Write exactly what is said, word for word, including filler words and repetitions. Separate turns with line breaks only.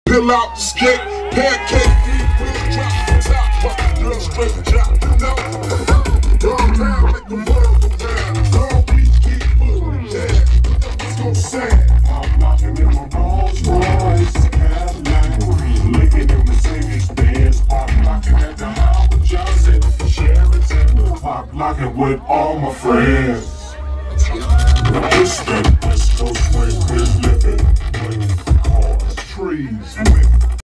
Pill out the skate, pancake, feet, drop the top, but girl straight drop, you know. Downtown, make the world go round. Long Beach, keep moving down. It's gon' sound.
I'm knocking in my Rolls Royce, Cadillac, licking in Mercedes Benz, pop locking at the Howard Johnson, Sheraton, pop locking with all my friends. This that West Coast way we're living, waiting for cars, trees, wind.